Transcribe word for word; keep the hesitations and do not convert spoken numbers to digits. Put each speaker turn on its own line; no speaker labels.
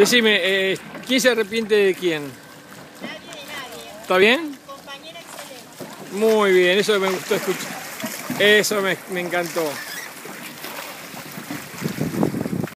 Decime, eh, ¿quién se arrepiente de quién?
Nadie de nadie.
¿Está bien?
Compañera excelente.
Muy bien, eso me gustó escuchar. Eso me, me encantó.